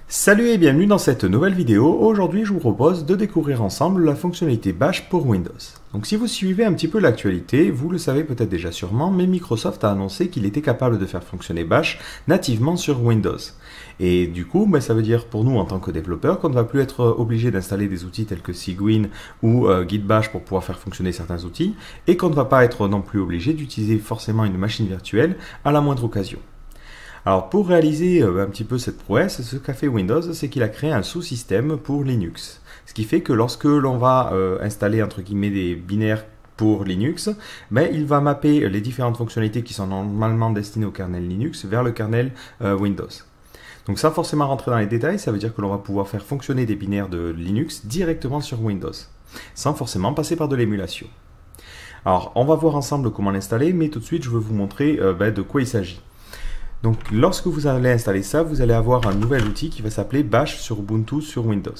Salut et bienvenue dans cette nouvelle vidéo. Aujourd'hui, je vous propose de découvrir ensemble la fonctionnalité Bash pour Windows. Donc si vous suivez un petit peu l'actualité, vous le savez peut-être déjà sûrement, mais Microsoft a annoncé qu'il était capable de faire fonctionner Bash nativement sur Windows. Et du coup, ça veut dire pour nous en tant que développeurs qu'on ne va plus être obligé d'installer des outils tels que Cygwin ou Git Bash pour pouvoir faire fonctionner certains outils, et qu'on ne va pas être non plus obligé d'utiliser forcément une machine virtuelle à la moindre occasion. Alors pour réaliser un petit peu cette prouesse, ce qu'a fait Windows, c'est qu'il a créé un sous-système pour Linux. Ce qui fait que lorsque l'on va installer entre guillemets des binaires pour Linux, il va mapper les différentes fonctionnalités qui sont normalement destinées au kernel Linux vers le kernel Windows. Donc sans forcément rentrer dans les détails, ça veut dire que l'on va pouvoir faire fonctionner des binaires de Linux directement sur Windows, sans forcément passer par de l'émulation. Alors on va voir ensemble comment l'installer, mais tout de suite je veux vous montrer de quoi il s'agit. Donc lorsque vous allez installer ça, vous allez avoir un nouvel outil qui va s'appeler Bash sur Ubuntu sur Windows.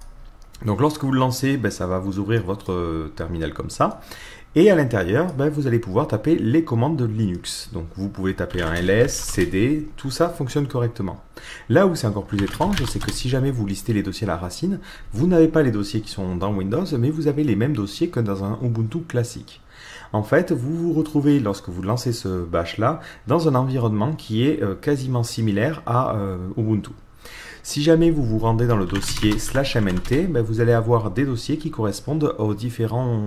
Donc lorsque vous le lancez, ça va vous ouvrir votre terminal comme ça. Et à l'intérieur, vous allez pouvoir taper les commandes de Linux. Donc vous pouvez taper un ls, cd, tout ça fonctionne correctement. Là où c'est encore plus étrange, c'est que si jamais vous listez les dossiers à la racine, vous n'avez pas les dossiers qui sont dans Windows, mais vous avez les mêmes dossiers que dans un Ubuntu classique. En fait, vous vous retrouvez, lorsque vous lancez ce bash-là, dans un environnement qui est quasiment similaire à Ubuntu. Si jamais vous vous rendez dans le dossier /mnt, vous allez avoir des dossiers qui correspondent aux différents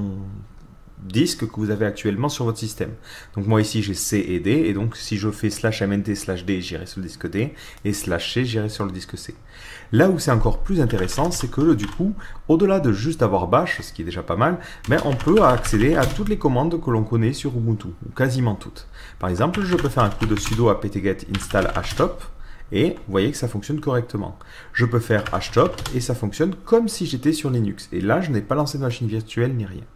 disques que vous avez actuellement sur votre système. Donc moi ici j'ai C et D, et donc si je fais /mnt/d, j'irai sur le disque D, et /c, j'irai sur le disque C. Là où c'est encore plus intéressant, c'est que du coup, au-delà de juste avoir Bash, ce qui est déjà pas mal, on peut accéder à toutes les commandes que l'on connaît sur Ubuntu, ou quasiment toutes. Par exemple, je peux faire un coup de sudo apt-get install htop, et vous voyez que ça fonctionne correctement. Je peux faire htop, et ça fonctionne comme si j'étais sur Linux. Et là, je n'ai pas lancé de machine virtuelle ni rien.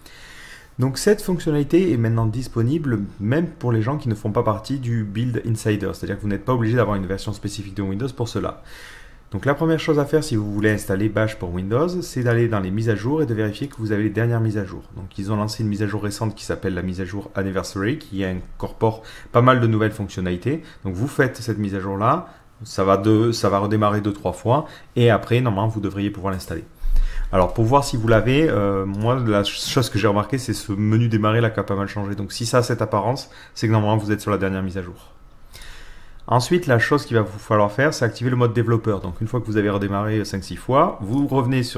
Donc cette fonctionnalité est maintenant disponible même pour les gens qui ne font pas partie du Build Insider, c'est-à-dire que vous n'êtes pas obligé d'avoir une version spécifique de Windows pour cela. Donc la première chose à faire si vous voulez installer Bash pour Windows, c'est d'aller dans les mises à jour et de vérifier que vous avez les dernières mises à jour. Donc ils ont lancé une mise à jour récente qui s'appelle la mise à jour Anniversary, qui incorpore pas mal de nouvelles fonctionnalités. Donc vous faites cette mise à jour là, ça va redémarrer 2-3 fois, et après normalement vous devriez pouvoir l'installer. Alors pour voir si vous l'avez, moi la chose que j'ai remarqué, c'est ce menu démarrer là qui a pas mal changé. Donc si ça a cette apparence, c'est que normalement vous êtes sur la dernière mise à jour. Ensuite, la chose qu'il va vous falloir faire, c'est activer le mode développeur. Donc une fois que vous avez redémarré 5-6 fois, vous revenez sur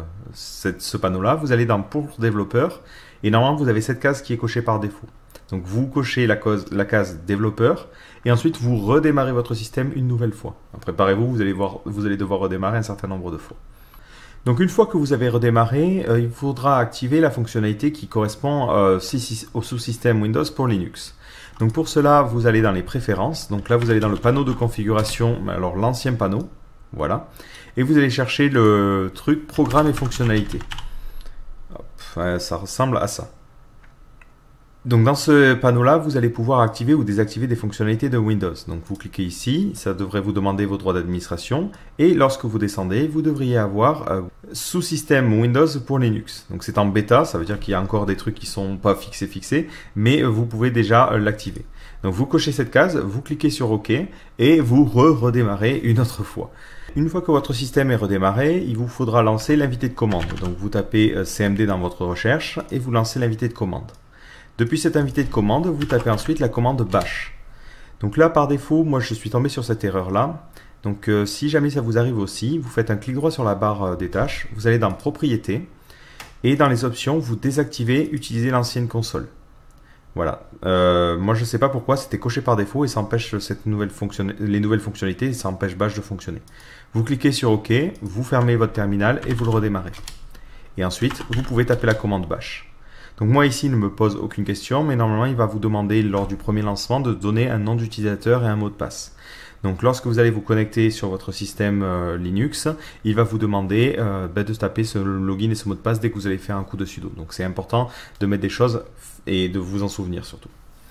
ce panneau-là, vous allez dans pour développeur, et normalement vous avez cette case qui est cochée par défaut. Donc vous cochez la case développeur, et ensuite vous redémarrez votre système une nouvelle fois. Préparez-vous, vous allez devoir redémarrer un certain nombre de fois. Donc une fois que vous avez redémarré, il faudra activer la fonctionnalité qui correspond au sous-système Windows pour Linux. Donc pour cela, vous allez dans les préférences. Donc là, vous allez dans le panneau de configuration, alors l'ancien panneau, voilà. Et vous allez chercher le truc programme et fonctionnalités. Hop, ça ressemble à ça. Donc dans ce panneau-là, vous allez pouvoir activer ou désactiver des fonctionnalités de Windows. Donc vous cliquez ici, ça devrait vous demander vos droits d'administration. Et lorsque vous descendez, vous devriez avoir sous-système Windows pour Linux. Donc c'est en bêta, ça veut dire qu'il y a encore des trucs qui ne sont pas fixés, mais vous pouvez déjà l'activer. Donc vous cochez cette case, vous cliquez sur OK et vous redémarrez une autre fois. Une fois que votre système est redémarré, il vous faudra lancer l'invité de commande. Donc vous tapez CMD dans votre recherche et vous lancez l'invité de commande. Depuis cet invité de commande, vous tapez ensuite la commande Bash. Donc là, par défaut, moi je suis tombé sur cette erreur-là. Donc si jamais ça vous arrive aussi, vous faites un clic droit sur la barre des tâches, vous allez dans Propriétés, et dans les options, vous désactivez Utiliser l'ancienne console. Voilà. Moi je ne sais pas pourquoi, c'était coché par défaut et ça empêche les nouvelles fonctionnalités, et ça empêche Bash de fonctionner. Vous cliquez sur OK, vous fermez votre terminal et vous le redémarrez. Et ensuite, vous pouvez taper la commande Bash. Donc moi ici, il ne me pose aucune question, mais normalement, il va vous demander lors du premier lancement de donner un nom d'utilisateur et un mot de passe. Donc lorsque vous allez vous connecter sur votre système Linux, il va vous demander de taper ce login et ce mot de passe dès que vous allez faire un coup de sudo. Donc c'est important de mettre des choses et de vous en souvenir surtout.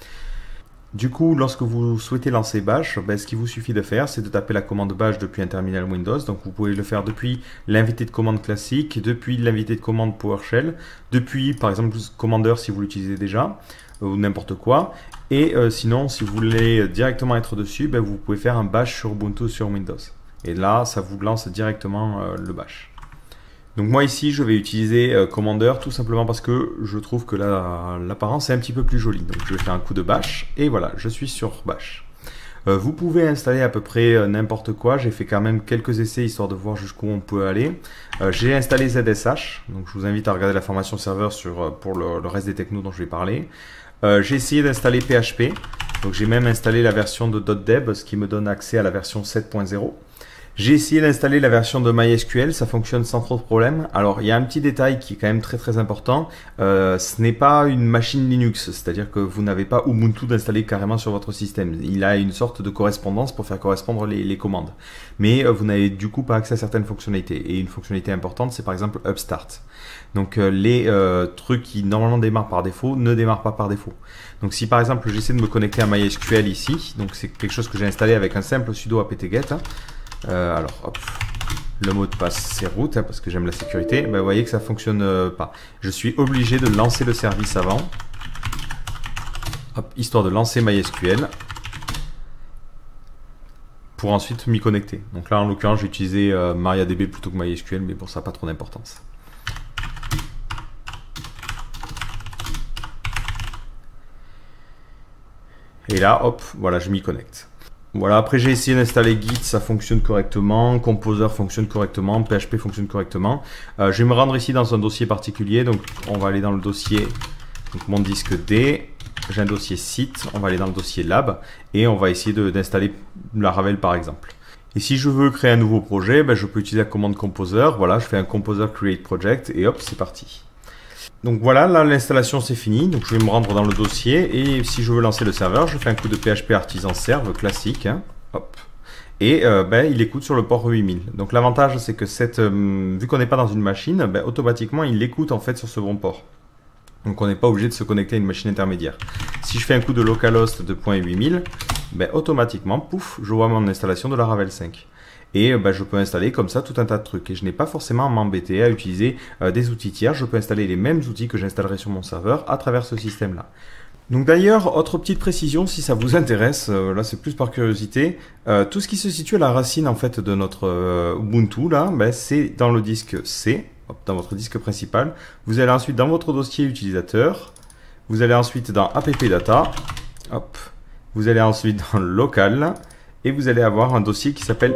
Du coup, lorsque vous souhaitez lancer Bash, ce qu'il vous suffit de faire, c'est de taper la commande Bash depuis un terminal Windows. Donc vous pouvez le faire depuis l'invité de commande classique, depuis l'invité de commande PowerShell, depuis par exemple Commander si vous l'utilisez déjà, ou n'importe quoi. Et sinon, si vous voulez directement être dessus, vous pouvez faire un Bash sur Ubuntu sur Windows. Et là, ça vous lance directement le bash. Donc moi ici, je vais utiliser Commander tout simplement parce que je trouve que l'apparence est un petit peu plus jolie. Donc je vais faire un coup de bash et voilà, je suis sur bash. Vous pouvez installer à peu près n'importe quoi. J'ai fait quand même quelques essais histoire de voir jusqu'où on peut aller. J'ai installé ZSH, donc je vous invite à regarder la formation serveur pour le reste des technos dont je vais parler. J'ai essayé d'installer PHP, donc j'ai même installé la version de .deb, ce qui me donne accès à la version 7.0. J'ai essayé d'installer la version de MySQL, ça fonctionne sans trop de problèmes. Alors il y a un petit détail qui est quand même très important, ce n'est pas une machine Linux, c'est-à-dire que vous n'avez pas Ubuntu d'installer carrément sur votre système. Il a une sorte de correspondance pour faire correspondre les commandes. Mais vous n'avez du coup pas accès à certaines fonctionnalités. Et une fonctionnalité importante, c'est par exemple Upstart. Donc les trucs qui normalement démarrent par défaut ne démarrent pas par défaut. Donc si par exemple j'essaie de me connecter à MySQL ici, donc c'est quelque chose que j'ai installé avec un simple sudo apt-get. Alors, hop, le mot de passe c'est root, parce que j'aime la sécurité. Ben, vous voyez que ça ne fonctionne pas. Je suis obligé de lancer le service avant, hop, histoire de lancer MySQL, pour ensuite m'y connecter. Donc là, en l'occurrence, j'ai utilisé MariaDB plutôt que MySQL, mais bon, ça n'a pas trop d'importance. Et là, hop, voilà, je m'y connecte. Voilà, après j'ai essayé d'installer Git, ça fonctionne correctement, Composer fonctionne correctement, PHP fonctionne correctement. Je vais me rendre ici dans un dossier particulier, donc on va aller dans le dossier, donc mon disque D, j'ai un dossier site, on va aller dans le dossier lab, et on va essayer d'installer Laravel par exemple. Et si je veux créer un nouveau projet, ben, je peux utiliser la commande Composer, voilà, je fais un Composer Create Project, et hop, c'est parti. Donc voilà, là l'installation c'est fini, donc je vais me rendre dans le dossier et si je veux lancer le serveur, je fais un coup de PHP artisan serve classique, hein, hop, et ben, il écoute sur le port 8000. Donc l'avantage c'est que vu qu'on n'est pas dans une machine, ben, automatiquement il écoute en fait sur ce bon port. Donc on n'est pas obligé de se connecter à une machine intermédiaire. Si je fais un coup de localhost de .8000, ben, automatiquement, pouf, je vois mon installation de Laravel 5. Et ben, je peux installer comme ça tout un tas de trucs. Et je n'ai pas forcément à m'embêter à utiliser des outils tiers. Je peux installer les mêmes outils que j'installerai sur mon serveur à travers ce système-là. Donc d'ailleurs, autre petite précision, si ça vous intéresse, là c'est plus par curiosité, tout ce qui se situe à la racine en fait de notre Ubuntu, là, ben, c'est dans le disque C, hop, dans votre disque principal. Vous allez ensuite dans votre dossier utilisateur, vous allez ensuite dans appdata, hop, vous allez ensuite dans local, et vous allez avoir un dossier qui s'appelle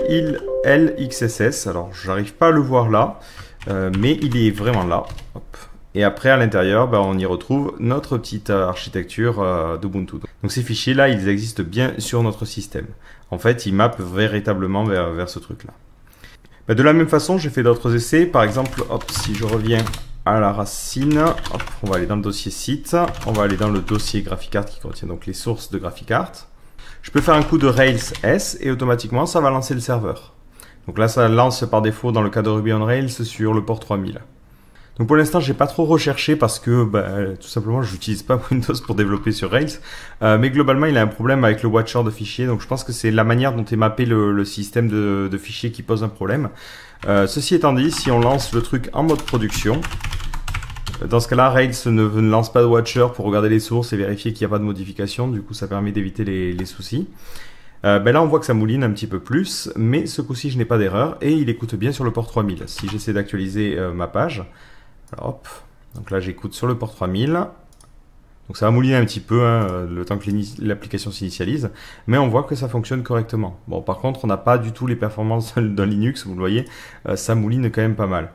LXSS. Alors, j'arrive pas à le voir là, mais il est vraiment là. Hop. Et après, à l'intérieur, ben, on y retrouve notre petite architecture d'Ubuntu. Donc, ces fichiers-là, ils existent bien sur notre système. En fait, ils mappent véritablement vers ce truc-là. Ben, de la même façon, j'ai fait d'autres essais. Par exemple, hop, si je reviens à la racine, hop, on va aller dans le dossier site. On va aller dans le dossier GraphiCart qui contient donc les sources de GraphiCart. Je peux faire un coup de Rails S et automatiquement ça va lancer le serveur. Donc là ça lance par défaut dans le cas de Ruby on Rails sur le port 3000. Donc pour l'instant j'ai pas trop recherché parce que tout simplement je n'utilise pas Windows pour développer sur Rails. Mais globalement il a un problème avec le watcher de fichiers. Donc je pense que c'est la manière dont est mappé le système de fichiers qui pose un problème. Ceci étant dit, si on lance le truc en mode production, dans ce cas-là, Rails ne lance pas de watcher pour regarder les sources et vérifier qu'il n'y a pas de modification. Du coup, ça permet d'éviter les soucis. Ben là, on voit que ça mouline un petit peu plus, mais ce coup-ci, je n'ai pas d'erreur et il écoute bien sur le port 3000. Si j'essaie d'actualiser ma page, alors, hop, donc là, j'écoute sur le port 3000. Donc ça va mouliner un petit peu le temps que l'application s'initialise, mais on voit que ça fonctionne correctement. Bon, par contre, on n'a pas du tout les performances d'un Linux, vous le voyez, ça mouline quand même pas mal.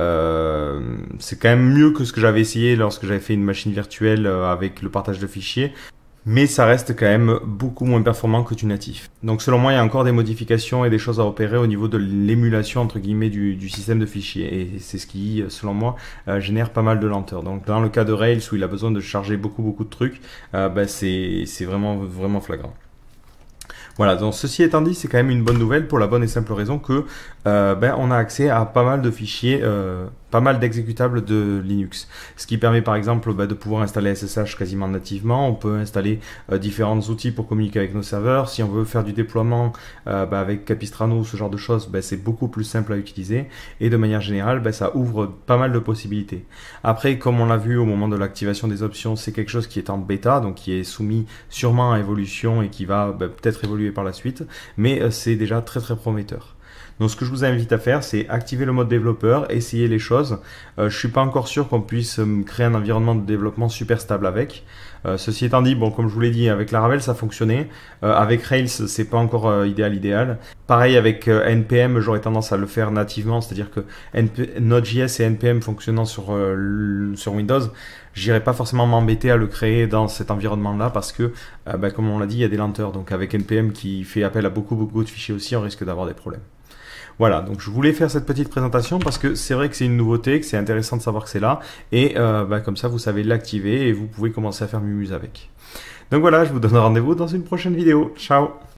C'est quand même mieux que ce que j'avais essayé lorsque j'avais fait une machine virtuelle avec le partage de fichiers, mais ça reste quand même beaucoup moins performant que du natif. Donc selon moi, il y a encore des modifications et des choses à opérer au niveau de l'émulation entre guillemets du système de fichiers. Et c'est ce qui, selon moi, génère pas mal de lenteur. Donc dans le cas de Rails où il a besoin de charger beaucoup de trucs, c'est vraiment flagrant. Voilà, donc ceci étant dit, c'est quand même une bonne nouvelle pour la bonne et simple raison que on a accès à pas mal de fichiers, pas mal d'exécutables de Linux. Ce qui permet par exemple de pouvoir installer SSH quasiment nativement. On peut installer différents outils pour communiquer avec nos serveurs. Si on veut faire du déploiement avec Capistrano, ce genre de choses, c'est beaucoup plus simple à utiliser. Et de manière générale, ça ouvre pas mal de possibilités. Après, comme on l'a vu au moment de l'activation des options, c'est quelque chose qui est en bêta, donc qui est soumis sûrement à évolution et qui va peut-être évoluer par la suite. Mais c'est déjà très prometteur. Donc ce que je vous invite à faire, c'est activer le mode développeur, essayer les choses. Je suis pas encore sûr qu'on puisse créer un environnement de développement super stable avec. Ceci étant dit, bon, comme je vous l'ai dit, avec Laravel ça fonctionnait. Avec Rails, c'est pas encore idéal. Pareil avec NPM, j'aurais tendance à le faire nativement, c'est-à-dire que Node.js et NPM fonctionnant sur Windows, j'irai pas forcément m'embêter à le créer dans cet environnement-là parce que, comme on l'a dit, il y a des lenteurs. Donc avec NPM qui fait appel à beaucoup de fichiers aussi, on risque d'avoir des problèmes. Voilà, donc je voulais faire cette petite présentation parce que c'est vrai que c'est une nouveauté, que c'est intéressant de savoir que c'est là. Et comme ça, vous savez l'activer et vous pouvez commencer à faire Mumuse avec. Donc voilà, je vous donne rendez-vous dans une prochaine vidéo. Ciao!